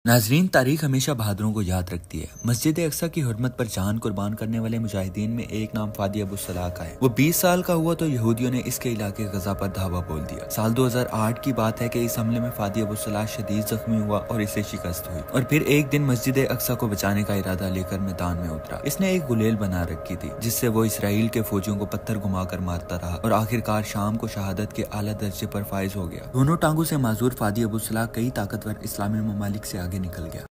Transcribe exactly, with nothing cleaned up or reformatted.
नाजरीन, तारीख हमेशा बहादुरों को याद रखती है। मस्जिद अक्सा की हुर्मत पर जान कुर्बान करने वाले मुजाहिदीन में एक नाम फादी अबू सलाह का है। वो बीस साल का हुआ तो यहूदियों ने इसके इलाके गजा पर धावा बोल दिया। साल दो हज़ार आठ की बात है कि इस हमले में फादी अबू सलाह शदीद जख्मी हुआ और इसे शिकस्त हुई और फिर एक दिन मस्जिद अक्सा को बचाने का इरादा लेकर मैदान में उतरा। इसने एक गुलेल बना रखी थी जिससे वो इसराइल के फौजियों को पत्थर घुमाकर मारता रहा और आखिरकार शाम को शहादत के आला दर्जे पर फाइज हो गया। दोनों टांगों से माजूर फादी अबू सलाह कई ताकतवर इस्लामी ममालिक से आगे निकल गया।